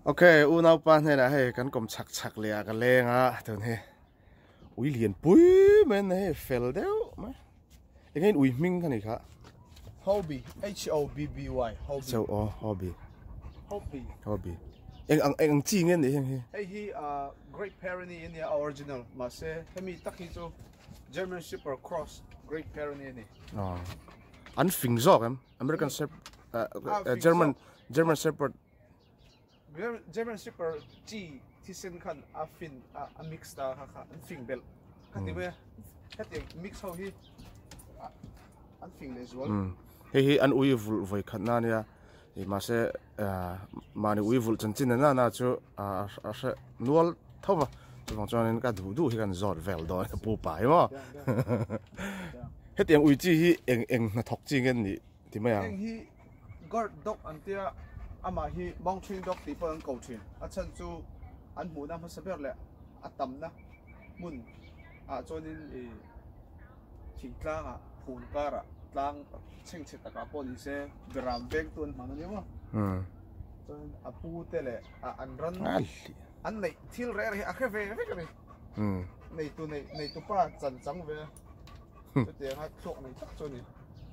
Ok, u nào pan này là hay cắn cổng chặt chặt lẹ cái leng á, thường he. Ui liền bui men này phèn đéo mà. Anh ấy ui minh cái này cả. Hobby, Hobby, Hobby. So hobby. Hobby. Hobby. Anh chi nghe này he. Hey, he Great Pyrenees in the original. Mà sẽ hemi tắc hi cho German Shepherd Cross Great Pyrenees này. Anh phình gió em. American Shepherd, German Shepherd. German Shepherd chi thì sinh khăn fin mix ta ha anh phình bel. Cái gì vậy? Cái gì mix how hi anh phình này rồi. Hey anh ui vul voi khăn na nha. Thì mà sẽ mà nếu ui vul chân chín na cho sẽ nuôi thâu vào. Cho vòng cho nên cái đủ thì cần giọt vẹo đó bù bài mà. Hết tiếng ui chi hi anh nó thọc chi nghe gì thì mấy à? Anh hi guard dog anh tia ama hi mountain dog tipo ang cầu truyền. Chân chu anh muốn làm sao biết lẽ tầm na muốn cho nên chỉ là phun cara lang chinh chít cả bọn đi xe gram bag tuần mà nó nhớ không? Cho nên apu tele anh run anh này thiêu rẻ thì cái về cái này này tu pa chân trắng về cho tiền hai chục này chắc cho nhỉ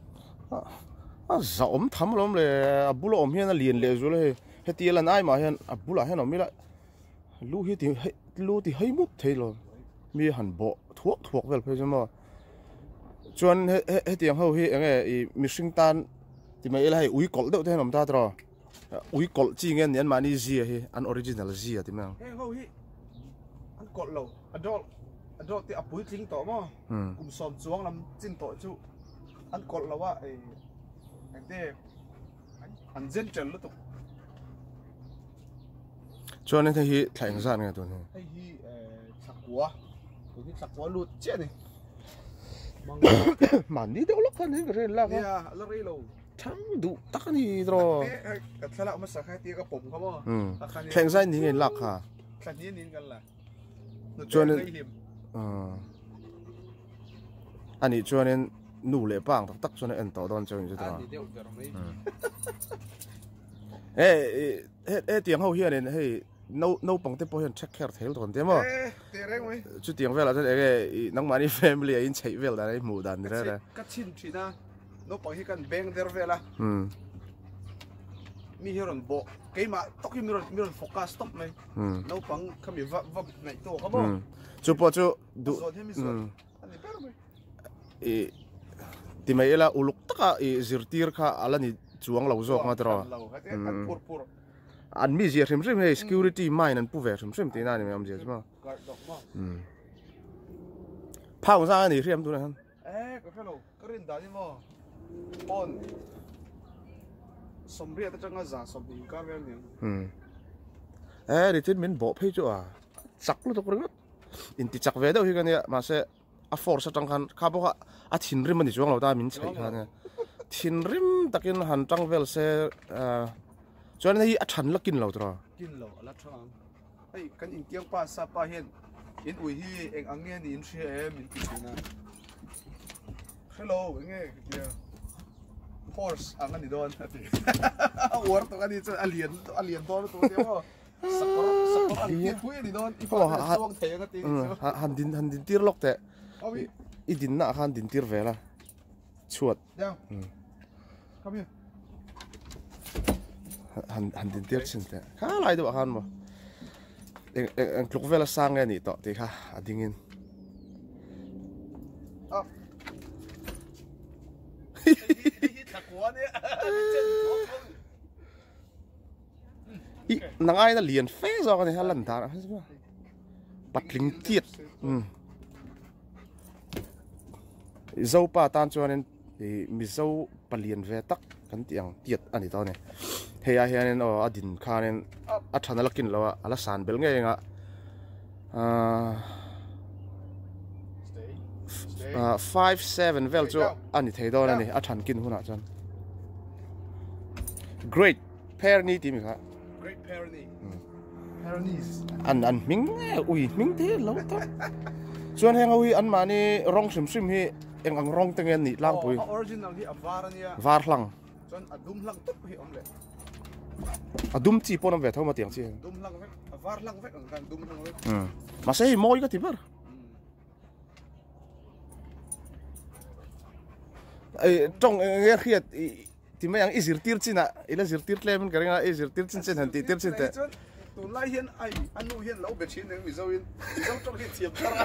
giờ ốm thắm lắmเลยbù lom hiện là liền lệ rồi hết tiền là ai mà hiện bù là hiện nó mới lại lu thì hay mút thế rồi mi hẳn bộ thuốc về phải không mà chuẩn hết tiền hậu hi anh ấy mi sinh tan thì mấy là ui cột đâu thế làm ta rồi ui cột chỉ nghe nhân mà ni gì hi an original gì thì mấy hậu hi anh cột lâu adult thì bùi chính tỏ mà cùng xóm xuống làm chính tỏ chú anh cột lâu á anh thế anh dân chân lúc cho nên thì thành ra nghe tôi này hi sạc quá lụt chết này mà đi đâu lúc anh cái này là cái lắc đi lâu chẳng đủ tắc gì rồi cái thằng nào mà sạc hai tia cái bụng không mà thành ra thì nghe lạc hả thành nhiên nhìn gần là cho nên anh ấy cho nên nụ lệ bang tắc cho nên anh tao đón chơi như thế nào tiếng hậu hiện này hey nấu bằng tép hiện check care theo toàn thế mà chút tiếng về là cái nông mani family in chạy về là đấy mù đàn thế đấy cắt chín chỉ na nấu bằng cái beng der về là mi hiron bộ cái mà tóc mi hiron focus stop này nấu bằng cái mi vấp này to không không chụp bao nhiêu đủ thì mấy là uluk tất cả zirtir kha ala ni chuang lâu rồi mà rồi anh mi gì xem hay security mine anh pu về xem tí nào thì mình làm gì mà phao ra này xem tôi này cái fellow cái riêng đó đi mà on sầm riết cho nó giả sầm đi cái về này thì trên mình bỏ phê chỗ chắc luôn tôi có biết in thì chắc về đâu thì cái này mà sẽ force trong khăn khá bốc thiên rim mình chuang lâu ta mình chạy khăn này thiên rim takin hàn trăng về sẽ cho nên là chăn là kinh lâu rồi kinh lâu là chăn ấy cái in tiếng pa sa pa hiện in ui hi anh nghe in xe em in kinh na hello nghe kìa horse anh đi đón war to cái đi cho alien to nó tiếng mà sắc alien cuối đi đón không thấy cái tiếng han din tir lok te i din na han din tir về là chuột come here han din tir chin te khá lại được han mà anh lúc về là sang nghe nị tọ thì khá adingin nang ai là liền phê rồi cái này hay lần ta bắt linh tiệt dâu pa tan cho nên thì mi dâu pa liền về tắc cái tiếng tiệt anh ấy tao này hay nên adin khan nên thằng nó kinh lo ala san bel nghe nga 5-7 vel cho anh ấy thấy đó này thằng kinh hôn à chân Great Pyrenees thì mình hả Great Pyrenees anh mình ui mình thế lâu ta cho nên ui anh mà ni rong sim hi anh rong tiếng anh nị lang bùi original hi var nia var lang chọn adum lang tốt hi ông lệ dum chi pon ve thau ma tiang chi dum lang vek var lang vek kan dum lang vek ma sei moi ka ti bar ai trong nghe khiat thì mấy anh izir tir china ila zir tir tlem ka ringa izir tir chin chen han ti tir chin te tu lai hian ai anu hian lo be chin mi zo in mi zo trong hi thiam tara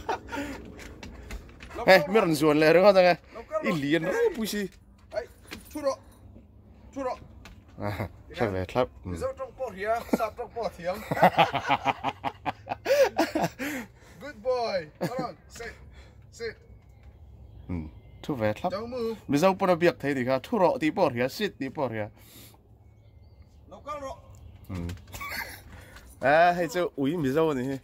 hey mir an zuan le ringa da nga i lien pu si ai chu ro sao về thấp mi zo trong po hia sa trong po thiam good boy come on sit thu về thấp don't move bây giờ bọn nó việc thấy thì cả thu rọ tí bỏ hia sit tí bỏ hia lo ka ro hay cho ui bây giờ này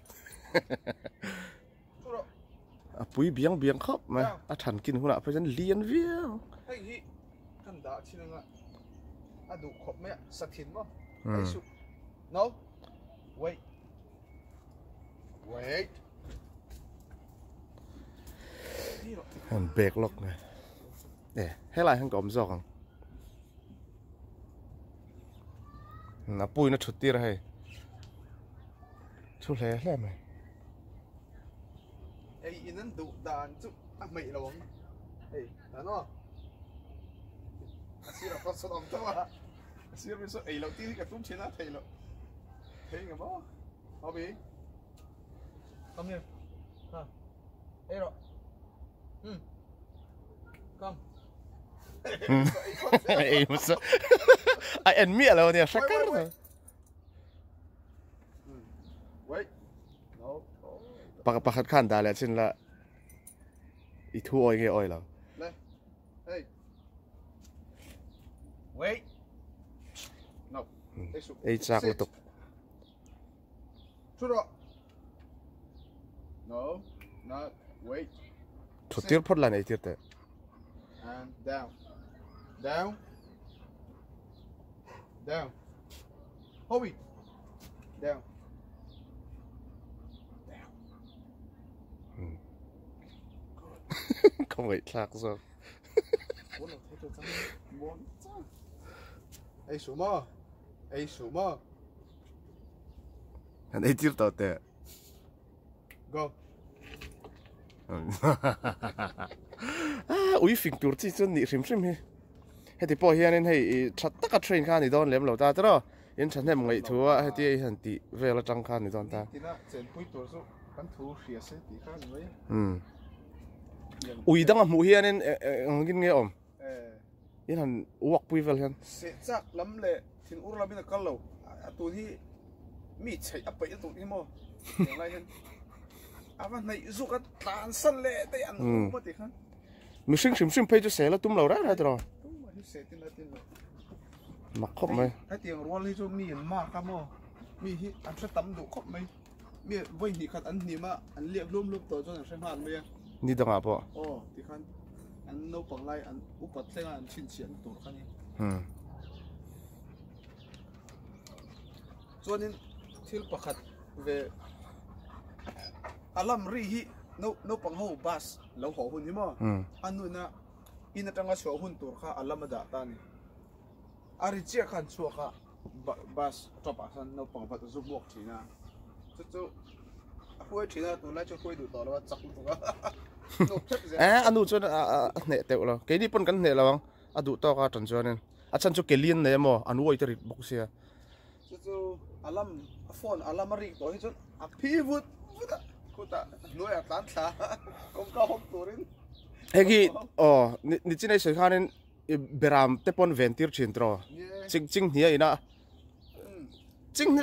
chu ro bùi biếng biếng khóc mà thằng kinh hula phải dân liên viếng hey hi kan da chi nga adu khop me sakhin mo ai su no wait Hàn bẹc lọc này để hết lại hàng cổng giọt nó bùi nó chụt tia ra hay chụt lé lẹ mày ai inan du dan chu a mei lawang ei ano asira pa so dom tawa asira mi so ei lo ti ka tum china thei lo thei nga mo obi come here ha ei ro come ấy mà sao ai ăn mía đâu nè sắc cắt rồi wait no bạc khát khan đã là trên là ít thu oi cái oi là hey wait no ấy chắc là tục chu ro no not wait thu tiết phốt là này tiết đấy and down Hobby down không phải chắc rồi ai số mơ anh ấy tiết tao tệ go ui phình tour chi chân nị sim sim he he thì bỏ hiền nên hay chặt tất cả train khan thì đón lem lâu ta đó yên chân hem ngày thua hay thì hành tí về là trăng khan thì đón ta ui đang ngủ hiền nên ngin nghe om yên hẳn uộc bui về hiền sẽ chắc lắm lệ thì ur là bên cái lẩu tụi thì mi chạy ấp bậy tụi thì mò lại hiền à này giúp cái tàn sân lệ tay ăn mất thì khăn mình sim sim phải cho xe là tum lâu ra rồi mặc khóc mày cái tiếng ruột lấy cho mi mà cam mò mi hi ăn sẽ tắm đủ khóc mày mi với thì khăn ăn thì mà ăn liệp lum tối cho nó sẽ hoàn mày đi đâu à bộ thì khăn ăn nấu bằng lai ăn úp bát lên ăn chín chín tổ khăn nhỉ cho nên thiếu bạc khát về alam ri hi no pang ho bus lo ho hun hi mo anu na ina tanga so hun tur kha alam da ta ni ari che khan chu kha bus top asan no pang pat zu bok thina chu huai thina to la chu huai du to la chak tu ka no thep ze anu chu ne teu lo ke ni pon kan ne lawang adu to ka tan chuan a chan chu kelin ne mo anu oi tari bok sia chu alam phone alam ri to hi chu a phi vut ta nuôi ở tán xa không có không turin hay khi ni trên này sẽ khai nên beram tepon ventir chintro ching hia ina ching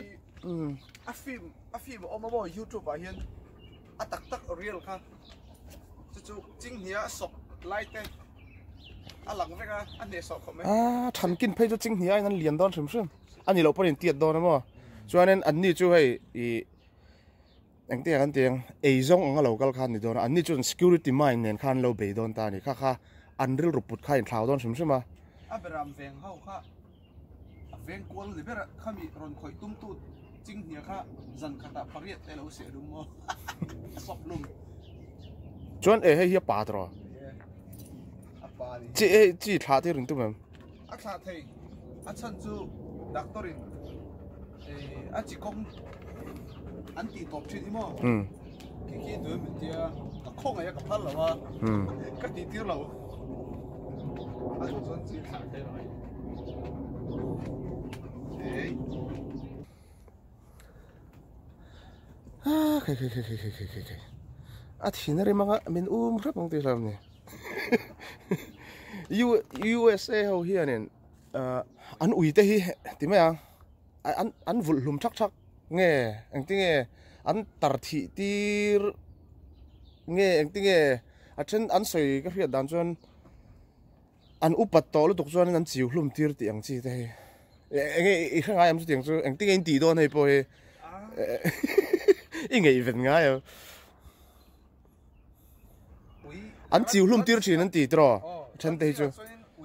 a phim ông mà YouTube à hiền a tak real kha chú ching hia sọc like te a lăng vậy à anh để sọc không thằng kinh phải cho ching hia anh liền đón sớm anh đi lâu bao nhiêu tiền đón mà cho nên anh đi chú hay anh tiếng ấy giống ông lâu gal khan thì đó anh đi chọn security mine nên khan lâu bể đón ta này kha anh real ruput khai tháo đón sớm mà à bây giờ veng hậu kha veng quần thì bây giờ kha mi ron khởi tung tu chính nhiều kha dần kha ta phát hiện đây là sẽ đúng không sọc luôn chọn ấy hay hiệp bà đó chị thả thì rừng tụi mình thả thì chân chú doctorin anh chỉ công anh chỉ top chuyện đi mà khi đứa mình tia cả không ai cả phát là các tí tiêu lẩu anh có dân gì thả thế rồi đấy thì nó mà mình rất mong tiền làm nè USA hầu hier nè anh ui thế hi thì mấy anh vụt lùm chắc nghe anh tiếng nghe anh tar thị tir nghe anh tiếng nghe trên anh soi cái việc đàn chuan anh upat to lúc tục chuan anh chịu lùm tir thì anh chi thế nghe không ai em tiếng chu anh tiếng anh tí đôi này bôi ý nghe vẫn ngay à anh chịu lùm tir chỉ anh tí trò chân thế chu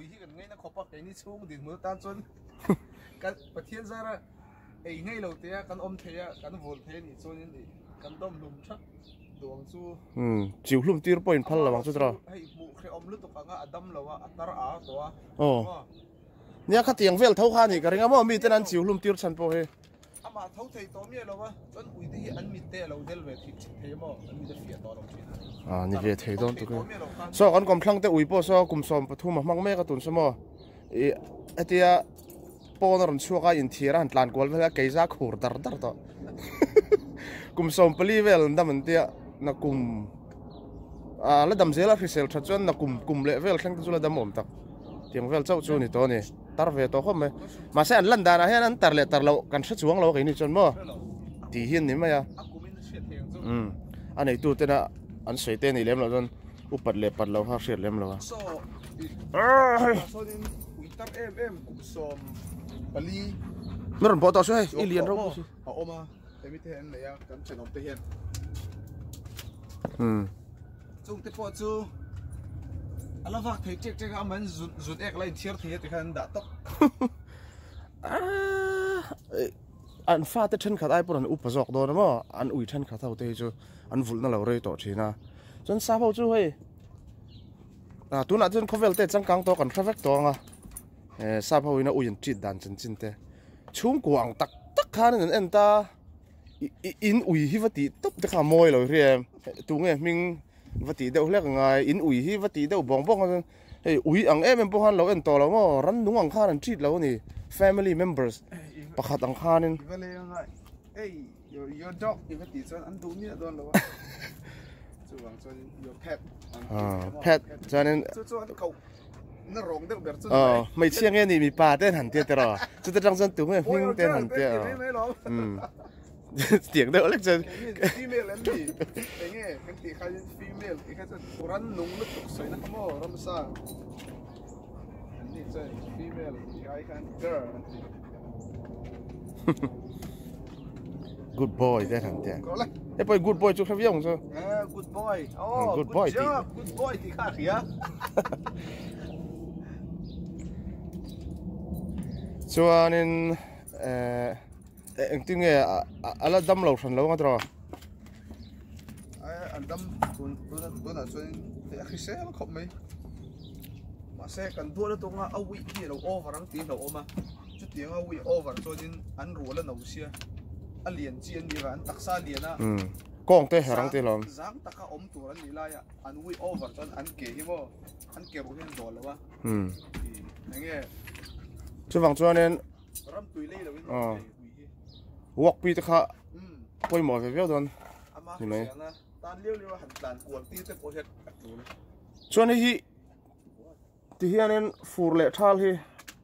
cái bát thiên ra ra ấy ngay đầu tiên cái ôm thế cái vốn thế thì cho nên cái đom lùm chắc đồ chú chịu lùm tir point phal là bằng chú trò hay mũ cái ôm lướt tục cái đom lâu à tar à đó nha khát tiếng vel thâu khan thì cái này mà mi tên anh chịu lùm tir chân po he mà thâu thấy to mi lâu à chân ui đi anh mi tê lâu del về thì thế mà anh mi được phía to đâu chứ như vậy thấy đâu tụi cái so anh còn khăng tới ui po so cùng xóm thu mà mang mẹ cái tuần số mà tia po nó còn xua cái in thiệt anh làm quál với cái giá khổ dar đó cùng xóm pali vel đâm mình tia nó cùng là đâm dễ là phi sel thật chân nó cùng lệ vel khăng tới là đâm ổn tắc tiếng vel châu chu này to này tar về to không mà sẽ anh lần đàn hay anh tar lệ tar lâu cần xuất xuống lâu cái này chân mà thì hiền này mà ya anh ấy tu tên là anh sấy tên này lem lâu chân upat lệ pat lâu ha sét lem lâu em cũng xóm Bali nó còn bỏ tao số hay ít liền đâu họ ôm à thế mới thế này à cắn chân ông tê hiền chúng tôi bỏ chú anh vác thấy chết chết anh mình rút ek lại thiệt thì thì hắn đã tóc anh pha tới chân khát ai bữa anh úp giọt đó mà anh ui chân khát thâu tê chứ anh vụt nó lâu rồi tổ chí na chân sao hậu chú hay tu nãy chân có vel tê chân căng to còn traffic to à sao hậu nó ui chít đàn chân chân tê chúng quảng tắc khăn nên anh ta in ui hi vật tí tóc tất cả môi rồi riêng tu nghe mình vật tí đâu lẽ ngay in ui hi vật tí đâu bong bong hey ui ang em po han lo en to lo mo ran nung ang khan an treat lo ni family members pakhat ang khanin hey your dog vật tí cho anh đúng như đó lo chú vàng cho your pet pet cho nên cho anh cậu nó rong được biệt mấy chiếc nghe ni mi pa tên hẳn tiệt rồi chú ta đang dân tu nghe phim tên hẳn tiệt tiếng đỡ lắm chân female em đi nghe cái tí khai female cái cái Quran nung lúc soi nó không có làm sao anh đi chơi female cái cái girl good boy tên hẳn tiệt cái boy good boy chú khai viết chứ good boy good boy thì khác kia cho nên anh tiếng nghe ala đâm lâu phần lâu ngon anh đâm tuần là chuyện thì khi xe nó không mấy mà xe cần thua nó tung ao vị thì nó over răng tiếng đầu mà chút tiếng ao vị over cho nên anh rùa lên đầu xe anh liền chiên đi và anh tắc xa liền á con tê hả răng tê lắm dáng tắc cả ống tuổi anh đi lại anh vị over cho anh kể cái bộ anh kể bộ hiện rồi là ba thì nghe chứ vàng cho nên walk pi tất cả quay mỏi về véo đòn thì này cho nên hi thì hiện nên phù lệ thal hi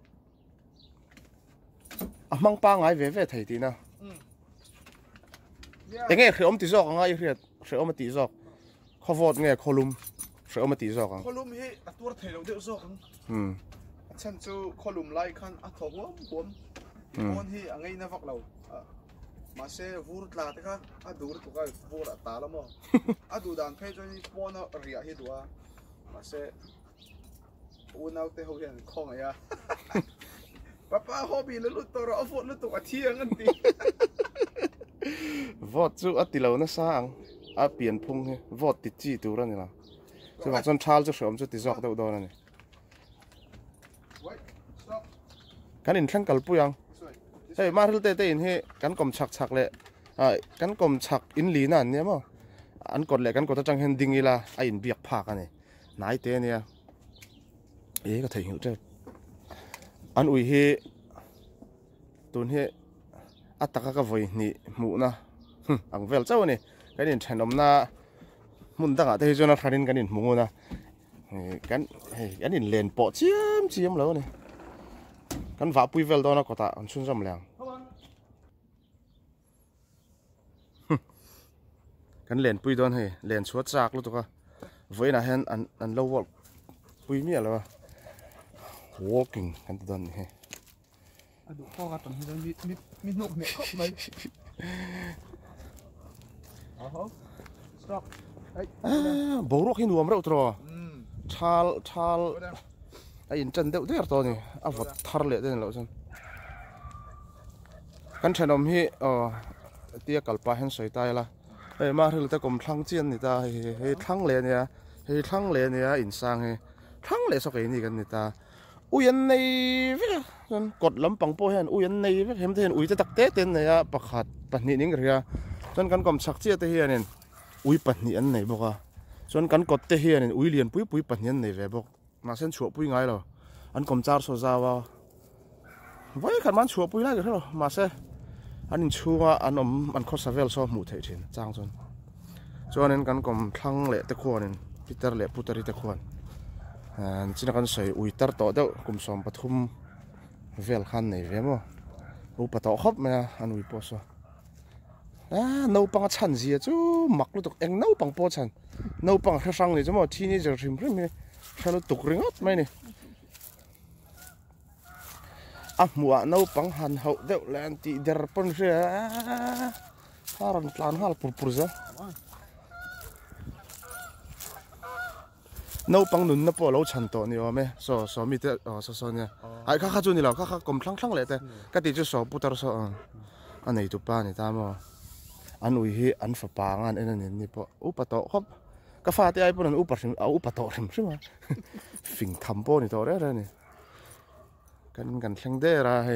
mang pa ngay về thầy tí nào anh nghe khi ông tí giọt ngay khi ông tí giọt khó vót nghe column khi ông tí giọt column hi tua thầy đầu điệu giọt chân chú column lại khăn thầu buồn buồn hi ngay na vạc lâu mà xe vụt là thế khác đủ tụi cái vụt là tá lắm mà đủ đàn phê cho nên buồn nó rỉa hết đủ mà xe uốn áo tê hậu hiện không ấy à papa hobby lúc tôi rồi vụt lúc tụi thiêng anh tí vót chú ở tí lâu nó sang ở biển phung he vót tí chi tụ ra này là chứ mà chân chal cho sớm cho tí giọt đâu đó này cái này khăn cẩn bùi ang hey mà hil te in he kan kom chak le kan kom chak in li na ne mo an kot le kan kot tang hen ding ila a in biak phak ani nai te nia e ka thei hil te an ui he tun he ataka ka voi ni mu na ang vel chau ni kan in thanom na mun danga te jona tharin kan in mu na kan in len po chiam lo ni kan va pui vel do na kota an chun jam lang kan len pui don he len chuat chak lu to ka voi na hen an lo wol pui mi lo walking kan don he adu ko ka ton hidan mi nok ne khop mai stop borok hi nuam rau tro thal ai in chan deuh der to ni a vot thar le den lo chan kan thanom hi tia kalpa hen soi tai la ei ma ril ta kom thlang chian ni ta he thlang le nia in sang he thlang le so ke ni kan ni ta uyan nei ve kan kot lampang po hen uyan nei ve hem ten ui ta tak te ten ne ya pakhat pahni ning ria chon kan kom chak chia te hianin ui pahni an nei boka chon kan kot te hianin ui lian pui pahni an nei ve bok ma sen chuo pui ngai lo an kom char so zawa vai khan man chuo pui lai ke lo ma se an in chunga an kho savel so mu thei thin chang chon chuanin kan kom thlang le te khuanin Peter le putari te khuan an china kan soi ui tar to deuh kum som pathum vel khan nei ve mo u pato khop ma an ui po so no pang chan zia chu mak lu tok eng no pang po chan no pang sang ni chu mo teenager rim mi khalo tuk ringot mai ni mua no pang han hau deuh lan ti der pon ria haran tlan hal pur za no pang nun na po lo chan to ni o me so mi te so nya ai kha chu ni lo kha kom thlang le te ka ti chu so putar so anei tu pa ni ta mo an ui hi an fa pa ngan en ni po u pa to khop ka fa te ai pon u pa sim u pa to rim ma fing tham po ni to re ni kan thleng de ra he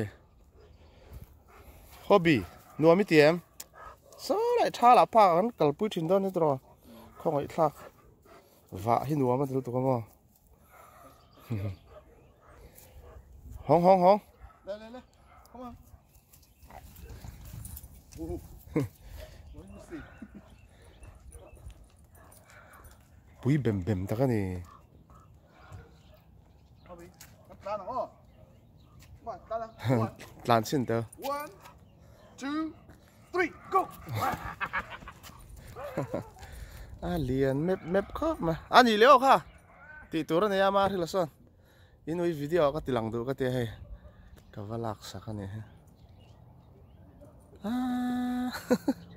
hobby nuami tiam so lai thala pa an kalpui thin don ni tro khong ai thak va hi nuam ma tu to mo hong le come on pui bem ta ka ni hobby ta na o ma ta na lan sin te 1 2 3 go lian map khop ma ani leo kha ti tur ne ya ma thila son inui video ka tilang du ka te he ka walak sa ka ne